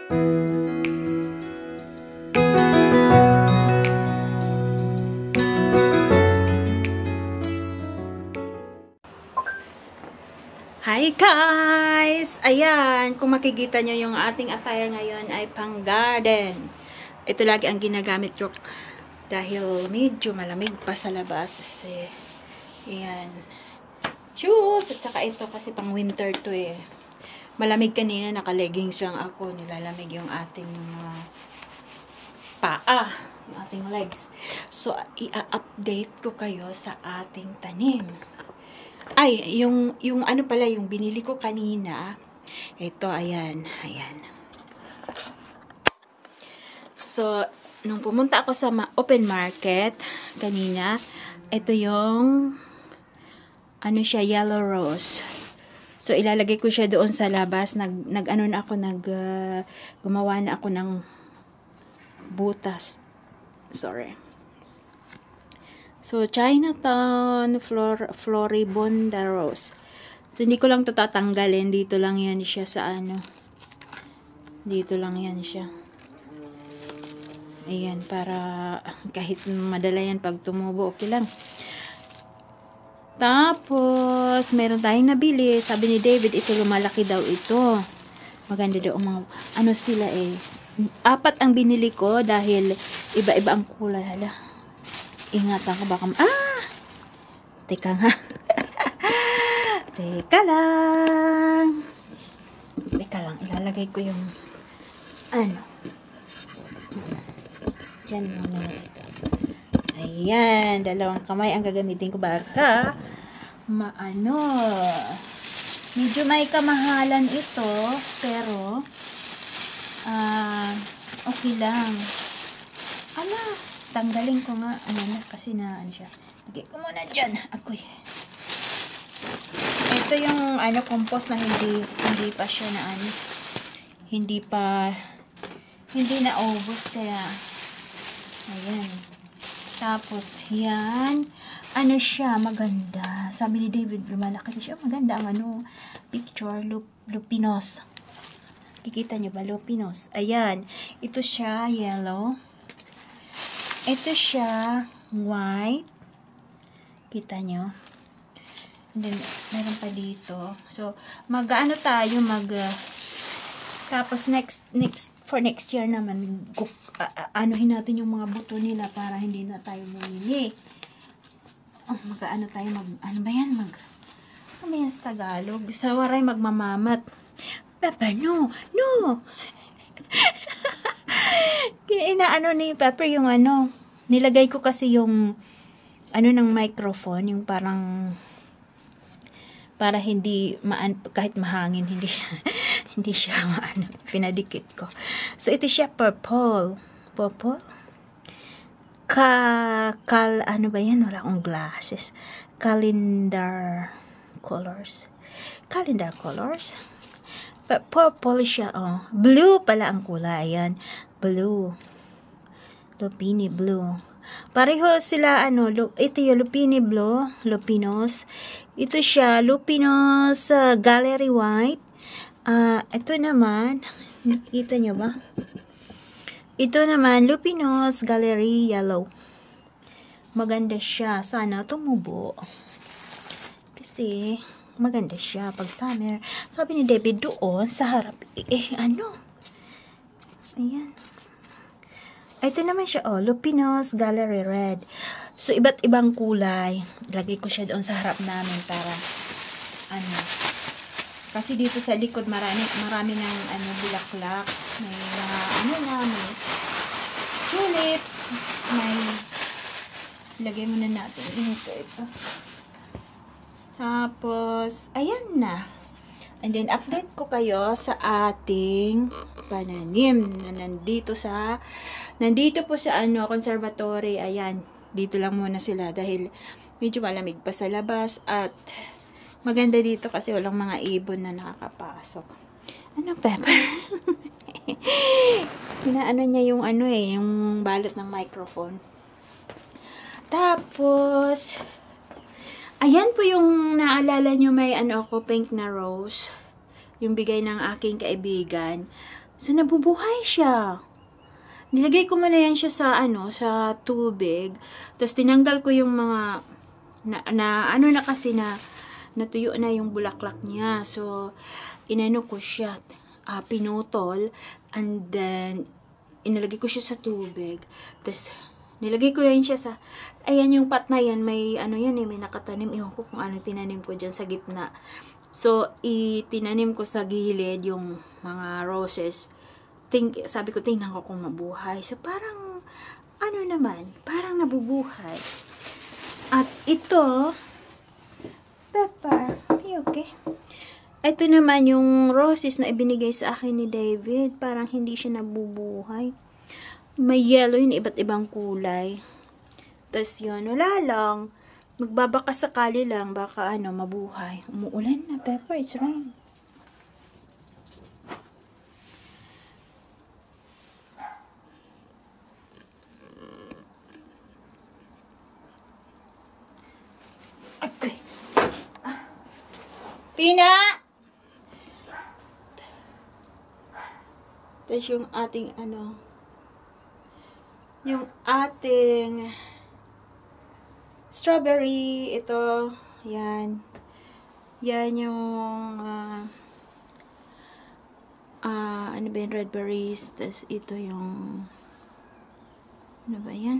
Hi guys! Ayan, kung makikita nyo yung ating attire ngayon ay pang garden. Ito lagi ang ginagamit ko dahil medyo malamig pa sa labas. Kasi, ayan, shoes! At saka ito kasi pang winter to eh. Malamig kanina, naka-leggings lang ako. Nilalamig yung ating paa, yung ating legs. So, i-update ko kayo sa ating tanim. Ay, yung ano pala, yung binili ko kanina. Ito, ayan. So, nung pumunta ako sa open market kanina, ito yung ano siya, yellow rose. So, ilalagay ko siya doon sa labas. Gumawa na ako ng butas. Sorry. So, Chinatown Floribunda Rose. So, hindi ko lang ito tatanggalin. Dito lang yan siya sa ano. Dito lang yan siya. Ayan, para kahit madala yan pag tumubo, okay lang. Tapos, meron tayong nabili. Sabi ni David, ito lumalaki daw ito. Maganda daw mga, ano sila eh. 4 ang binili ko dahil iba-iba ang kulay. Hala. Ingatan ko baka teka nga. Teka lang, ilalagay ko yung ano dyan muna ito. Ayan, 2 kamay ang gagamitin ko baka medyo may kamahalan ito pero okay lang. Tanggalin ko nga, kasi ano siya. Lagay ko muna dyan. Akoy. Ito yung, compost na hindi pa siya na, hindi na ubos, kaya, ayan. Tapos, yan, siya, maganda. Sabi ni David, lumalaki siya, maganda ang, picture, lupinos. Kikita nyo ba, lupinos? Ayan, ito siya, yellow. Ito siya, white. Kita nyo? And then, meron pa dito. So, tapos for next year naman, anuhin natin yung mga buto nila para hindi na tayo bumili. Ano ba yan? Ano ba yan sa Tagalog? Sa waray magmamamat. Pepper, no! Inaano ni Pepper yung nilagay ko kasi yung ng microphone, yung parang para hindi kahit mahangin hindi siya pinadikit ko. So ito siya purple ano ba yan, wala akong glasses. Calendar colors but purple siya, blue pala ang kulay. Ayan, blue, lupini blue. Pareho sila, ito yung lupini blue, lupinos. Ito siya, lupinos gallery white. Ito naman, nakita nyo ba? Ito naman, lupinos gallery yellow. Maganda siya, sana tumubo. Kasi, maganda siya pag summer. Sabi ni David doon sa harap, ayan. Ito naman siya, lupinos gallery red. So, iba't ibang kulay. Lagay ko siya doon sa harap namin para, kasi dito sa likod, marami ng, bulaklak. May mga, may tulips. Lagay muna natin. Ito. Tapos, ayan na. And then, update ko kayo sa ating pananim na nandito po sa conservatory. Ayan, dito lang muna sila dahil medyo malamig pa sa labas at maganda dito kasi walang mga ibon na nakakapasok. Pepper? Inaano niya yung yung balot ng microphone. Tapos, ayan po yung naalala nyo, may pink na rose. Yung bigay ng aking kaibigan. So, nabubuhay siya. Nilagay ko muna yan siya sa, sa tubig. Tapos, tinanggal ko yung mga, natuyo na yung bulaklak niya. So, inano ko siya, pinutol, and then, inilagay ko siya sa tubig. Tapos, nilagay ko rin siya sa, ayan yung pot na yan, may, may nakatanim. Iwan ko kung ano tinanim ko dyan sa gitna. So, itinanim ko sa gilid yung mga roses. Sabi ko, tingnan ko kung mabuhay. So, parang, parang nabubuhay. At ito, Pepper, okay? Ito naman yung roses na ibinigay sa akin ni David. Parang hindi siya nabubuhay. May yellow yun, iba't ibang kulay. Tapos yun, wala lang. Magbabaka sakali lang, baka mabuhay. Umuulan na, Pepper, it's rain. Okay. Pina! Tapos yung ating yung ating strawberry, ito, yan. Yan yung ano ba yung red berries, tapos ito yung ano ba yan?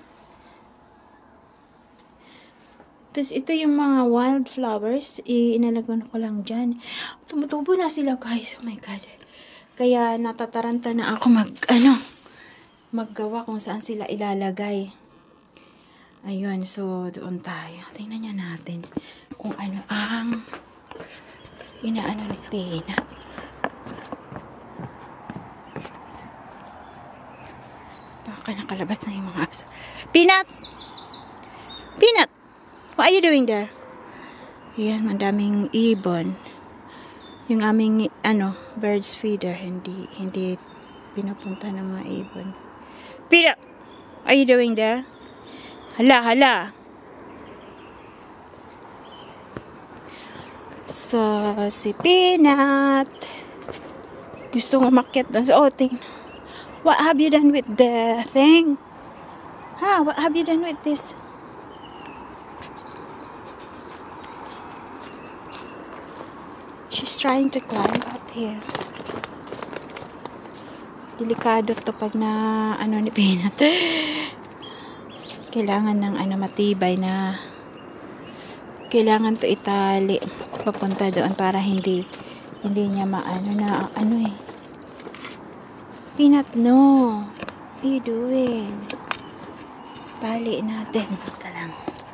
Tapos, ito yung mga wildflowers. Inalagan ko lang dyan. Tumutubo na sila, guys. Oh my God. Kaya, natataranta na ako maggawa kung saan sila ilalagay. Ayun. So, doon tayo. Tingnan niya natin kung ano ang inaano ni Peanut. Baka nakalabas na yung mga aso. Peanut! Peanut! What are you doing there? Yan, madaming ibon. Yung aming, birds feeder, hindi pinupunta ng mga ibon. Peanut! What are you doing there? Hala! So, si Peanut, gustong umakyat doon. So, what have you done with the thing? What have you done with this? She's trying to climb up here. Delikado to pag ni Peanut. Kailangan ng matibay na kailangan to itali papunta doon para hindi niya Peanut, no. What are you doing? Tali natin. Ito lang.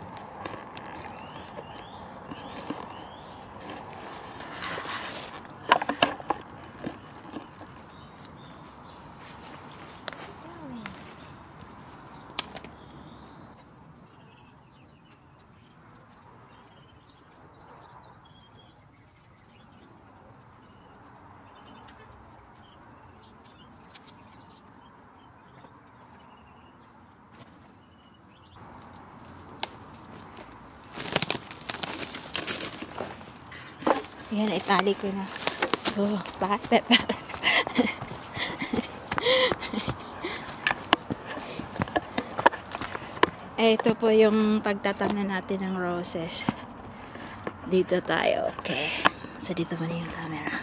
Yan, itali ko na. So, Pepper. Ito po yung pagtatanan natin ng roses. Dito tayo. Okay. So, dito muna yung camera.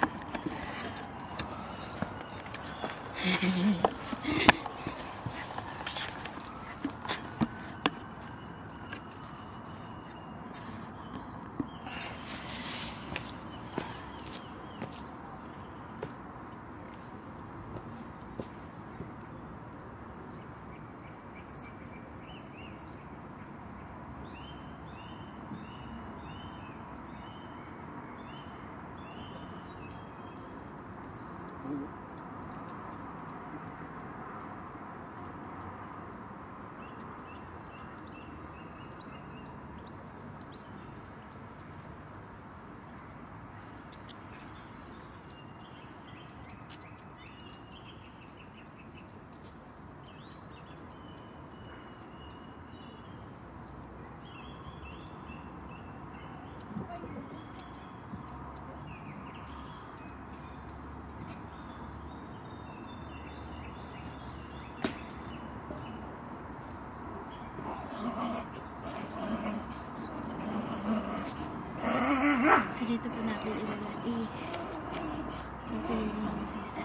po natin ilalagay. Ito yung mga sisa.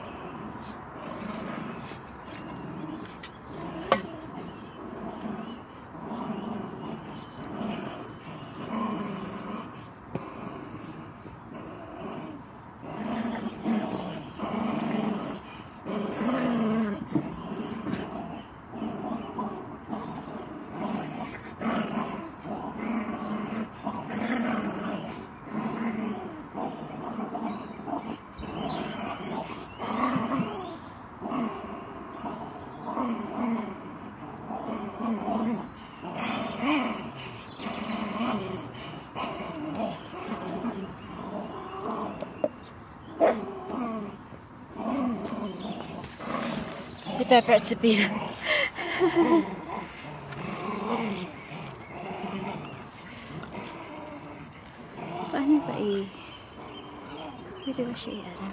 Si Pepper at si Pina. Paano ba pwede ba siya i-ano?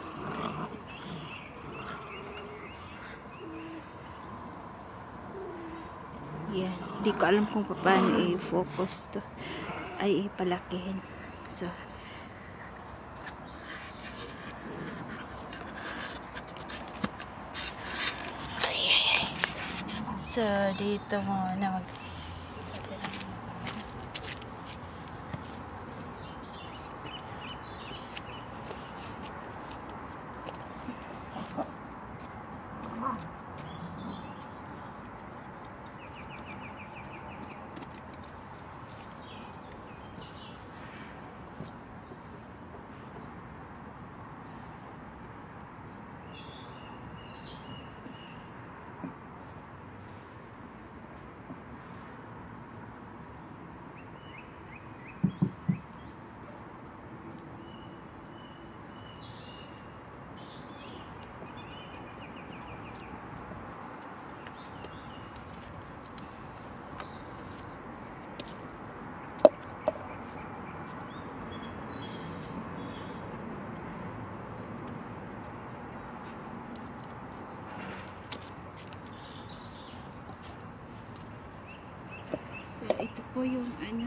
Yan. Hindi ko alam kung paano i-focus to. Ay ipalakihin. So, so, dito muna So, ito po yung ano.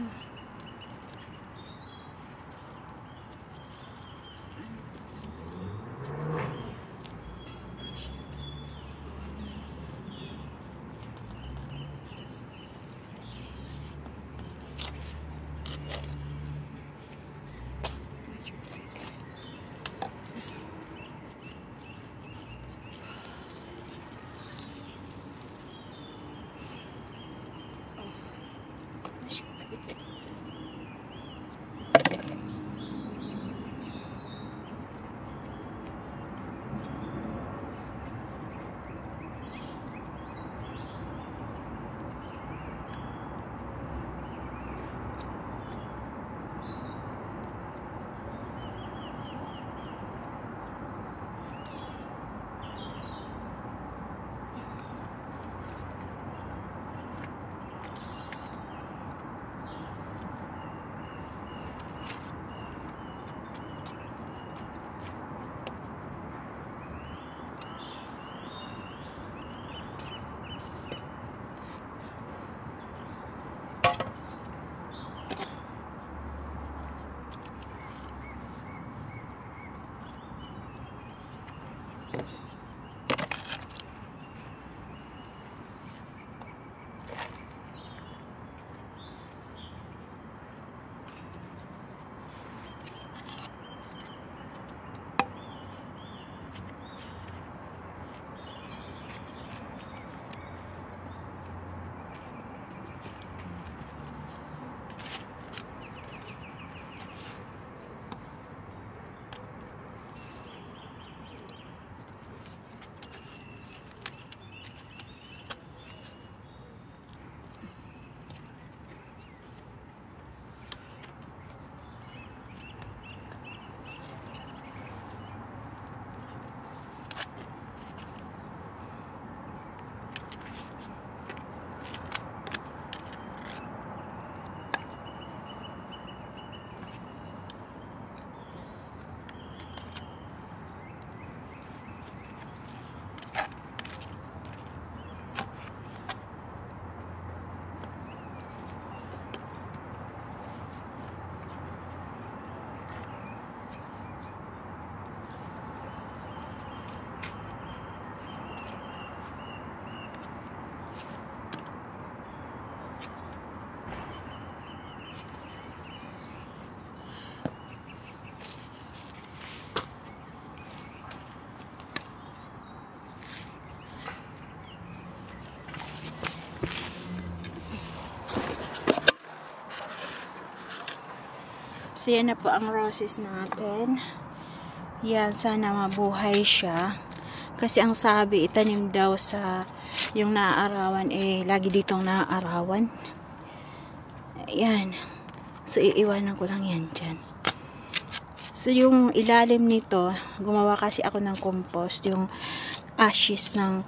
So, yan na po ang roses natin. Yan, sana mabuhay siya. Kasi ang sabi, itanim daw sa yung naaarawan, lagi ditong naaarawan. Ayan. So, iiwanan ko lang yan dyan. So, yung ilalim nito, gumawa kasi ako ng compost, yung ashes ng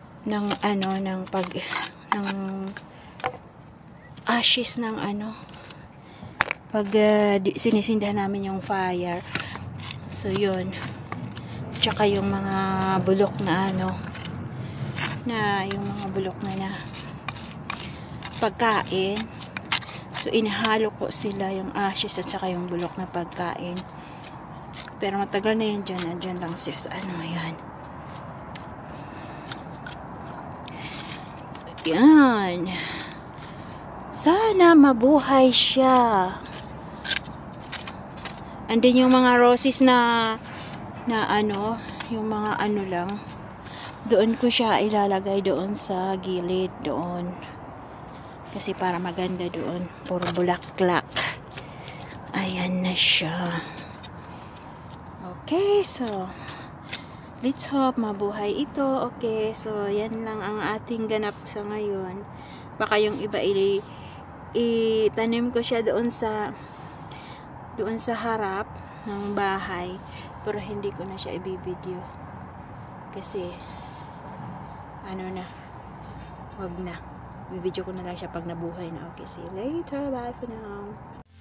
pag sinisindahan namin yung fire. So, yun. Tsaka yung mga bulok na yung mga bulok na pagkain. So, inahalo ko sila yung ashes at saka yung bulok na pagkain. Pero matagal na yun dyan. Andyan lang siya sa yan. So, yan. Sana mabuhay siya. And then yung mga roses na yung mga lang, doon ko siya ilalagay doon sa gilid doon. Kasi para maganda doon. Puro bulaklak. Ayan na siya. Okay, so let's hope mabuhay ito. Okay, so yan lang ang ating ganap sa ngayon. Baka yung iba itanim ko siya doon sa harap ng bahay, pero hindi ko na siya i-video kasi wag na, i-video ko na lang siya pag nabuhay na. Okay, see you later, bye for now.